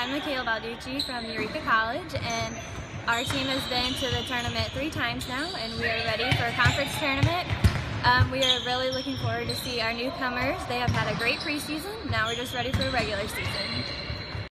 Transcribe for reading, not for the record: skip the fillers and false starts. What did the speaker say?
I'm Michaela Balducci from Eureka College, and our team has been to the tournament 3 times now, and we are ready for a conference tournament. We are really looking forward to see our newcomers. They have had a great preseason. Now we're just ready for a regular season.